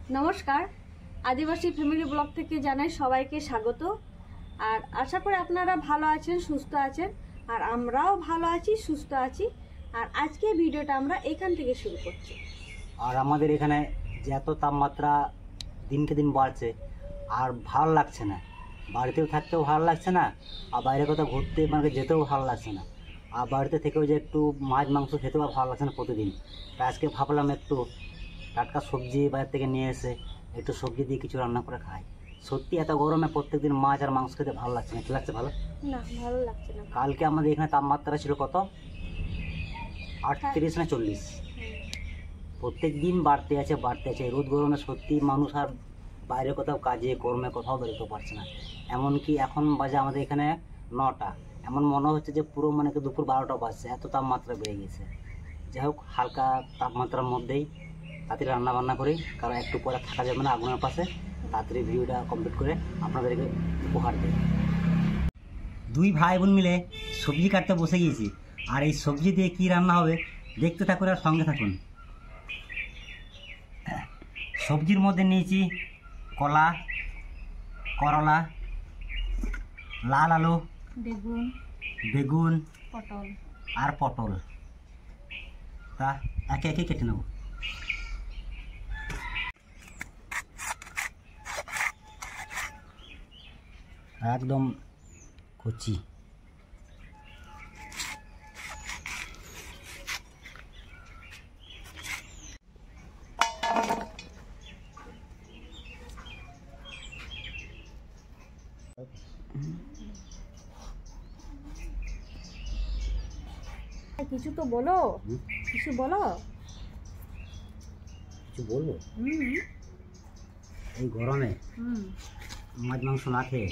নমস্কার, আদিবাসী family blog থেকে জানাই সবাইকে স্বাগত। আর আশা করি আপনারা ভালো আছেন, সুস্থ আছেন, আর আমরাও ভালো আছি, সুস্থ আছি। আর আজকে ভিডিওটা আমরা এখান থেকে শুরু করছি। আর আমাদের এখানে যে এত তাপমাত্রা দিনকে দিন বাড়ছে, আর ভালো লাগছে না, বাড়িতেও থাকতেও ভালো লাগছে না, আর বাইরে কোথাও ঘুরতে মানে যেতেও ভালো লাগছে না, আর বাড়িতে থেকেও যে একটু মাছ মাংস খেতেও ভালো লাগছে না প্রতিদিন। তাই আজকে ভাবলাম একটু টাটকা সবজি বাইরে থেকে নিয়ে এসে একটু সবজি দিয়ে কিছু রান্না করে খাই। সত্যি এত গরমে প্রত্যেকদিন মাছ আর মাংস খেতে ভালো লাগছে না। কি লাগছে? ভালো না, ভালো লাগছে না। কালকে আমাদের এখানে তাপমাত্রা ছিল কত, 38 না 40। প্রত্যেক দিন বাড়তে আছে। রোদ গরমে সত্যি মানুষ আর বাইরে কোথাও কাজে কর্মে কোথাও বেরোতে পারছে না। এমনকি এখন বাজে আমাদের এখানে 9টা, এমন মনে হচ্ছে যে পুরো মানে কি দুপুর 12টা বাজছে, এত তাপমাত্রা বেড়ে গেছে। যাই হোক, হালকা তাপমাত্রার মধ্যেই তাড়াতাড়ি রান্না বান্না করি, কারণ একটু পরে থাকা যাবে না আগুনের পাশে। তাড়াতাড়ি ভিডিওটা কমপ্লিট করে আপনাদেরকে উপহার দিই। দুই ভাই বোন মিলে সবজি কাটতে বসে গিয়েছি, আর এই সবজি দিয়ে কি রান্না হবে দেখতে থাকুন আর সঙ্গে থাকুন। সবজির মধ্যে নিয়েছি কলা, করলা, লাল আলু, বেগুন পটল আর পটল। তা একে একে কেটে নেব। একদম কচি। কিছু তো বলো, কিছু বলো। কিছু বলবো? এই গরমে মাছ মাংস না খেয়ে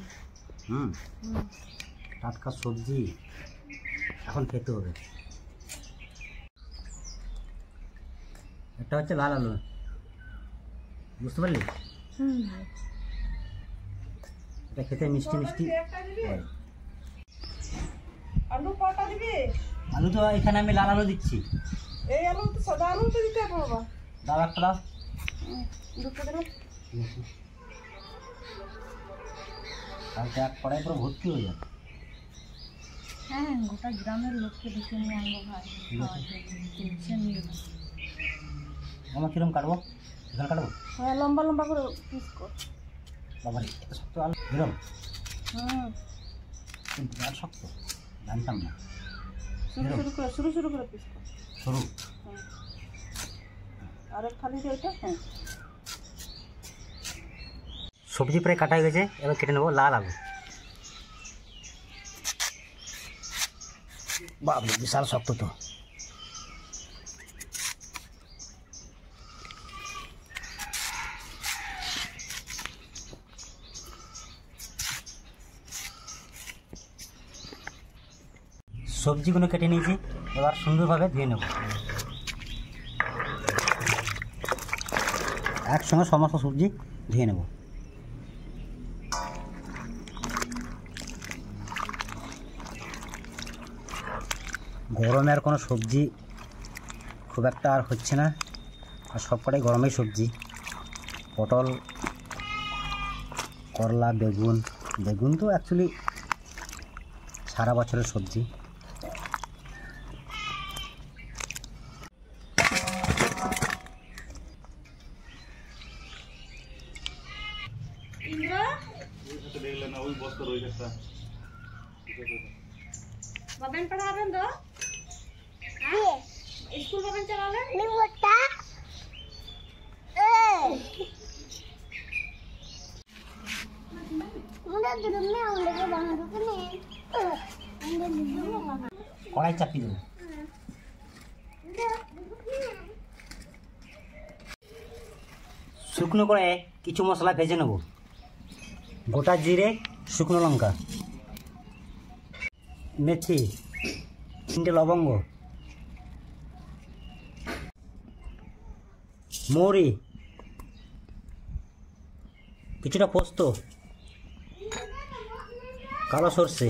টাটকা সবজি এখন খেতে হবে। একটা হচ্ছে লাল আলু, বুঝতে পারলি? এটা খেতে মিষ্টি মিষ্টি হয়। আলু কটা দিবি? আলু তো এখানে আমি লাল আলু দিচ্ছি। এই আলু তো সাদা আলু তো দিতে হবে বাবা। দাও একটা দাও। দুটো দিলে কালকে এক কড়াই পুরো ভর্তি হয়ে যাবে। হ্যাঁ, গোটা গ্রামের লোককে ডেকে নিয়ে আনবো ভাই। টেনশন নিও না। আমার কিরম কাটবো? এখানে কাটবো? হ্যাঁ, লম্বা লম্বা করে পিস কর। বাবারে, এত শক্ত আলু এরম? কিন্তু আর শক্ত জানতাম না। শুরু করে পিস কর। সরু। আর এক খালি এটা। হ্যাঁ, সবজি প্রায় কাটা হয়ে গেছে, এবার কেটে নেবো লাল আলু। বাবরে, বিশাল শক্ত তো। সবজিগুলো কেটে নিয়েছি, এবার সুন্দরভাবে ধুয়ে নেব। একসঙ্গে সমস্ত সবজি ধুয়ে নেব। গরমে আর কোনো সবজি খুব একটা আর হচ্ছে না, আর সবকটাই গরমেই সবজি। পটল, করলা, বেগুন তো অ্যাকচুয়ালি সারা বছরের সবজি। বাবেন পড়াবেন তো? স্কুল বাবেন চালালেন? কড়াই চাপিয়ে দেবো। শুকনো করে কিছু মশলা ভেজে নেব। গোটা জিরে, শুকনো লঙ্কা, মেথি, 3টে লবঙ্গ, মৌরি, কিছুটা পোস্ত, কালো সর্ষে,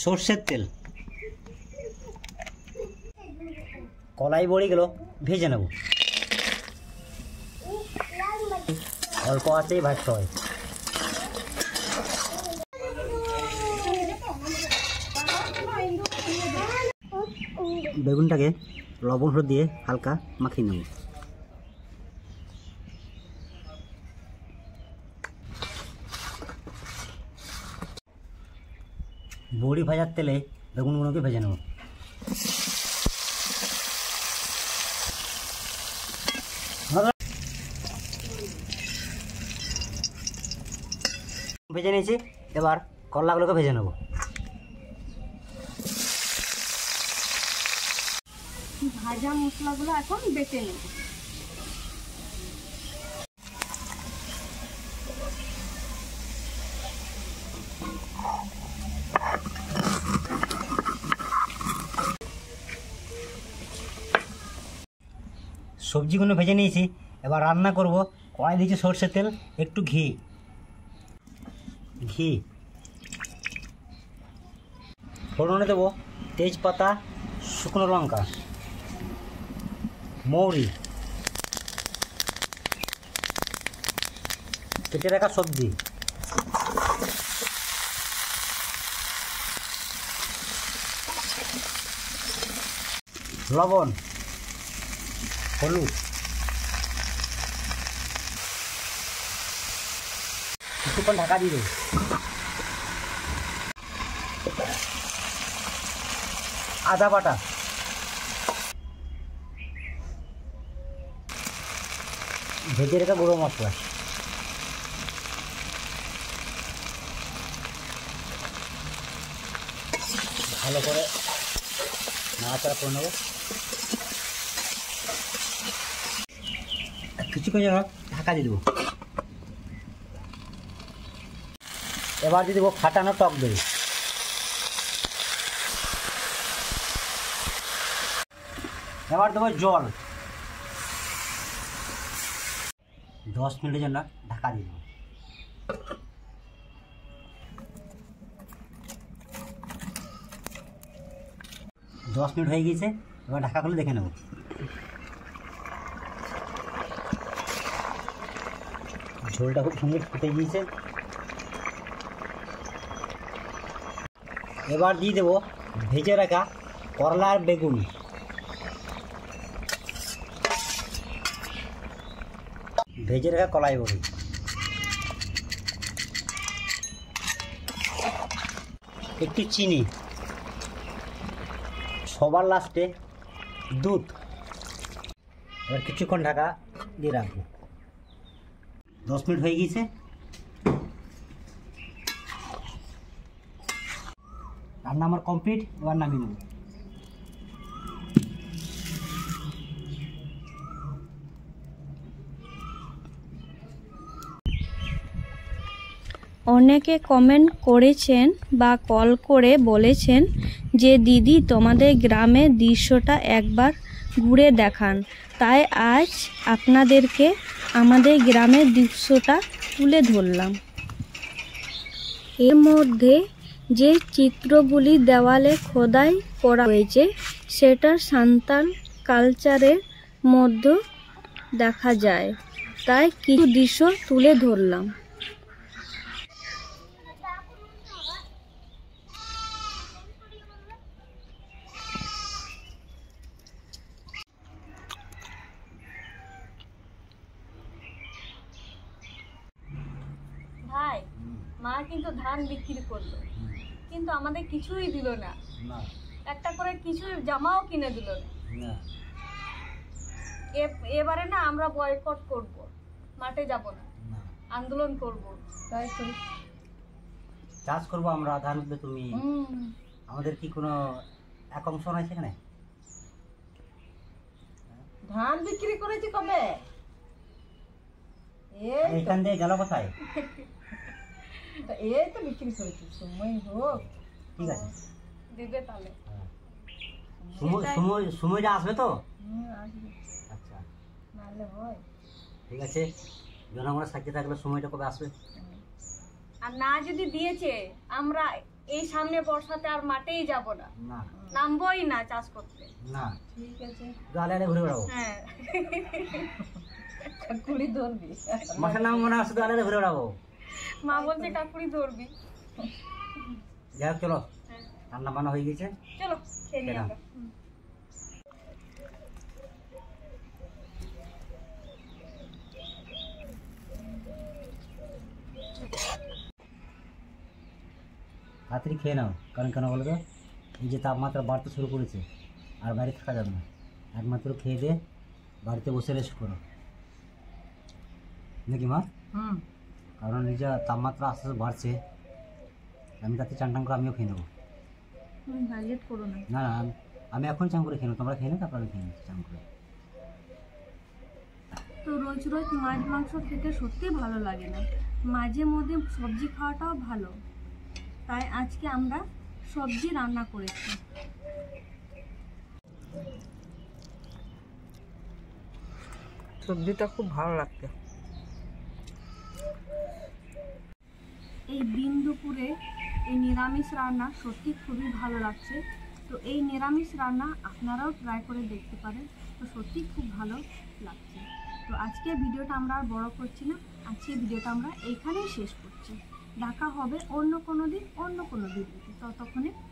সর্ষের তেল, কলাই বড়িগুলো ভেজে নেব। অল্প আঁচেই ভাজতে হয়। বেগুনটাকে লবণ হলুদ দিয়ে হালকা মাখিয়ে নেব। বড়ি ভাজার তেলে বেগুনগুলোকে ভেজে নেব। ভেজে নিয়েছি, এবার করলাগুলোকে ভেজে নেব। ভাজা মশলাগুলো এখন বেটে নেব। সবজিগুলো ভেজে নিয়েছি, এবার রান্না করব। কড়াই দিয়েছি সরষের তেল, একটু ঘি ফোড়নে দেবো তেজপাতা, শুকনো লঙ্কা, মৌরি, কেটে রাখা সবজি, লবণ, হলুদ, কিছুক্ষণ ঢাকা দিয়ে দেবো। আদা বাটা, ভেজে রেখে গুঁড়ো মশলা, ভালো করে নাড়াচাড়া করে নেব। কিছুক্ষণ যেন ঢাকা দিয়ে দেবো। এবার দিয়ে দেবো ফাটানো টক দই। এবার দেবো জল। 10 মিনিটের জন্য ঢাকা দিয়ে দেবো। দশ মিনিট হয়ে গিয়েছে, এবার ঢাকা খুলে দেখে নেব। ঝোলটা খুব সুন্দর ফুটে গিয়েছে। এবার দিয়ে দেবো ভেজে রাখা করলা আর বেগুন। ভেজে রাখা কলাই বড়ি, একটু চিনি, সবার লাস্টে দুধ। এবার কিছুক্ষণ ঢাকা দিয়ে রাখবো। 10 মিনিট হয়ে গিয়েছে, রান্না আমার কমপ্লিট। এবার নামিয়ে নেব। অনেকে কমেন্ট করেছেন বা কল করে বলেছেন যে দিদি তোমাদের গ্রামের দৃশ্যটা একবার ঘুরে দেখান। তাই আজ আপনাদেরকে আমাদের গ্রামের দৃশ্যটা তুলে ধরলাম। এর মধ্যে যে চিত্রগুলি দেওয়ালে খোদাই করা হয়েছে সেটা সাঁওতাল কালচারের মধ্যে দেখা যায়, তাই কিছু দৃশ্য তুলে ধরলাম। ভাই, মা কিন্তু ধান বিক্রি করলো, কিন্তু আমাদের কিছুই দিল না। একটা করে কিছু জামাও কিনে দিল না। এবারে না আমরা বয়কট করব, মাঠে যাব না, আন্দোলন করব। তাই তো চাষ করবো আমরা ধান, তুমি আমাদের কি কোনো এক অংশ নাই সেখানে? ধান বিক্রি করেছি কবে? এখান দিয়ে গেল কোথায়? এই তো বিক্রি করেছি, সময় হোক। ঠিক আছে, দিবে তাহলে। সময়টা আসবে তো? আসবে, আচ্ছা, নাহলে হয়। ঠিক আছে, জনগণের সাথে থাকলে সময়টা কবে আসবে? আর না যদি দিয়েছে আমরা এই সামনে বর্ষাতে আর মাঠেই যাব না, না নামবই না চাষ করতে। না, ঠিক আছে, আলে আলে ঘুরে বেড়াবো। হ্যাঁ, কুড়ি ধরবি। মাঠে নামবো না, শুধু আলে আলে ঘুরে বেড়াবো। মা বলছে কাকুড়ি ধরবি। যাই হোক, চলো, হ্যাঁ, রান্না বান্না হয়ে গেছে। চলো খেয়ে নিই খেলাম। আমরা। তাড়াতাড়ি খেয়ে নাও, কারণ কেন বলো তো, এই যে তাপমাত্রা বাড়তে শুরু করেছে, আর বাইরে থাকা যাবে না। একমাত্র খেয়ে দিয়ে বাড়িতে বসে রেস্ট করো, নাকি মা? হুম, কারণ এই যে তাপমাত্রা আস্তে আস্তে বাড়ছে, আমি তাতে চান টান করে আমিও খেয়ে নেবো। তুমি হাইলাইট করো না। না না, আমি এখন চান করে খেয়ে নেবো, তোমরা খেয়ে নেবো, তারপর আমি খেয়ে নিচ্ছি চান করে। তো রোজ রোজ মাছ মাংস খেতে সত্যি ভালো লাগে না, মাঝে মধ্যে সবজি খাওয়াটাও ভালো। তাই আজকে আমরা সবজি রান্না করেছি। সবজিটা খুব ভালো লাগছে। এই দিন দুপুরে এই নিরামিষ রান্না সত্যি খুবই ভালো লাগছে। তো এই নিরামিষ রান্না আপনারাও ট্রাই করে দেখতে পারেন, তো সত্যি খুব ভালো লাগছে। তো আজকে ভিডিওটা আমরা আর বড় করছি না, আজকে ভিডিওটা আমরা এইখানেই শেষ করছি। দেখা হবে অন্য কোনো দিন অন্য কোনো ভিডিওতে, ততক্ষণে